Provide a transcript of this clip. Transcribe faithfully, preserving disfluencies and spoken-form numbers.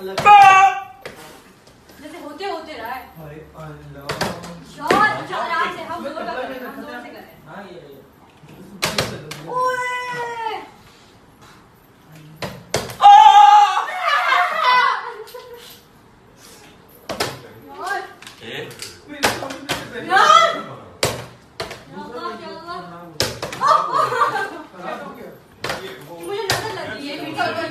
जैसे होते होते रहा है। अरे अल्लाह शॉट अच्छा आराम से हम दोनों का करें, हम दोनों से करें। हां ये ओए मुझे नजर लगी है